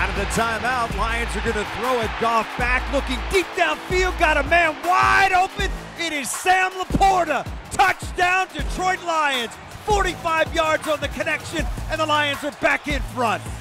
Out of the timeout, Lions are going to throw it. Goff back, looking deep downfield, got a man wide open. It is Sam LaPorta. Touchdown, Detroit Lions. 45 yards on the connection, and the Lions are back in front.